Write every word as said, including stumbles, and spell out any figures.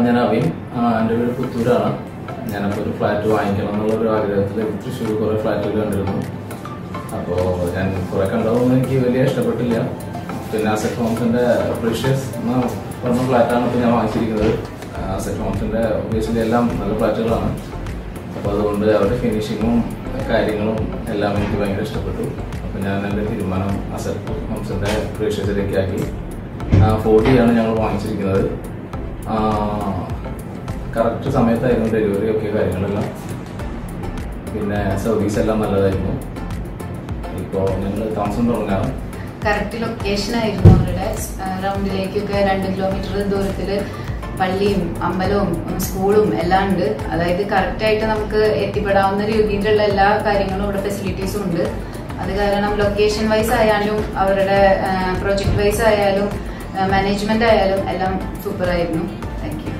ഞാൻ Avin. എൻ്റെ വീട് പുത്തൂരാണ്. ഞാനപ്പോൾ ഒരു ഫ്ലാറ്റ് വാങ്ങിക്കണം എന്നുള്ളൊരു ആഗ്രഹത്തിൽ തൃശ്ശൂർ കുറേ ഫ്ലാറ്റുകൾ കണ്ടിരുന്നു. അപ്പോൾ ഞാൻ കുറേ കണ്ടതൊന്നും എനിക്ക് വലിയ ഇഷ്ടപ്പെട്ടില്ല. പിന്നെ അസറ്റ് ഹോംസിൻ്റെ പ്രീഷ്യസ് എന്ന പറഞ്ഞ ഫ്ലാറ്റാണ് ഇപ്പോൾ ഞാൻ വാങ്ങിച്ചിരിക്കുന്നത്. അസറ്റ് ഹോംസിൻ്റെ ഒബ്വിയസ്ലി എല്ലാം നല്ല ഫ്ലാറ്റുകളാണ്. അപ്പോൾ അതുകൊണ്ട് അവരുടെ ഫിനിഷിങ്ങും കാര്യങ്ങളും എല്ലാം എനിക്ക് ഭയങ്കര ഇഷ്ടപ്പെട്ടു. അപ്പോൾ ഞാൻ എൻ്റെ തീരുമാനം അസറ്റ് ഹോംസിൻ്റെ പ്രീഷ്യസിലേക്ക് ആക്കി. ഫോർട്ടിയാണ് ഞങ്ങൾ വാങ്ങിച്ചിരിക്കുന്നത്. കറക്റ്റ് സമയത്തായിരുന്നു ഡെലിവറി ഒക്കെ കാര്യങ്ങളെല്ലാം. പിന്നെ സർവീസ് എല്ലാം നല്ലതായിരുന്നു. ഇപ്പോൾ ഞങ്ങൾ താമസം തുടങ്ങാണ്. കറക്റ്റ് ലൊക്കേഷൻ ആയിരുന്നു. അവരുടെ റൗണ്ടിലേക്കൊക്കെ രണ്ട് കിലോമീറ്റർ ദൂരത്തിൽ പള്ളിയും അമ്പലവും സ്കൂളും എല്ലാം ഉണ്ട്. അതായത് കറക്റ്റായിട്ട് നമുക്ക് എത്തിപ്പെടാവുന്ന രീതിയിലുള്ള എല്ലാ കാര്യങ്ങളും ഇവിടെ ഫെസിലിറ്റീസും ഉണ്ട്. അത് കാരണം ലൊക്കേഷൻ വൈസ് ആയാലും അവരുടെ പ്രോജക്ട് വൈസ് ആയാലും മാനേജ്മെന്റ് ആയാലും എല്ലാം സൂപ്പർ ആയിരുന്നു. Thank U.